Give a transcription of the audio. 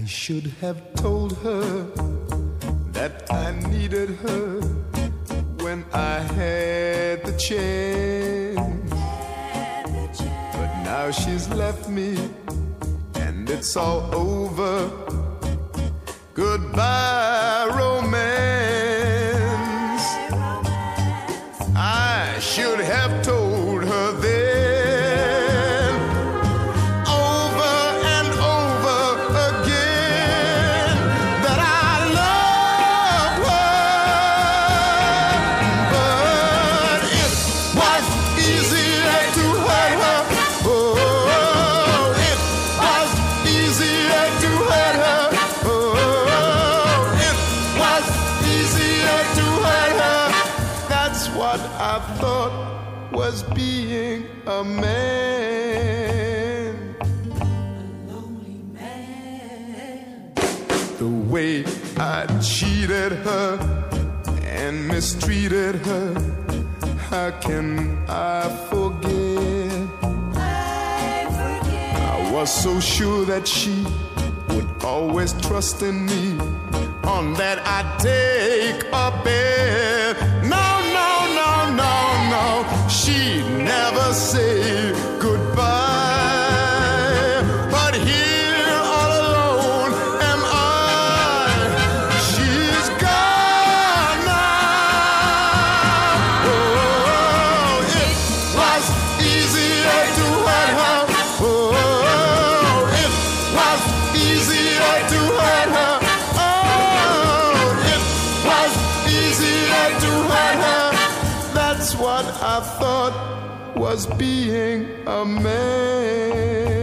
should have told her that I needed her when I had the chance. But now she's left me and it's all over. Goodbye, romance. I should have told her then, over and over again, that I love her. But it was easier to hurt her. Oh, it was easier to hurt her. Oh, it was easier to hurt her. That's what I thought was being a man. A lonely man. The way I cheated her and mistreated her, how can I forget? I was so sure that she would always trust in me, on that I'd take a bet. No, no, no, no, no, she'd never say goodbye. But here all alone am I. She's gone now. Oh, it was easier to hurt her. Oh, it was easier to hurt her. Oh, it was easier to hurt her. That's what I thought was being a man.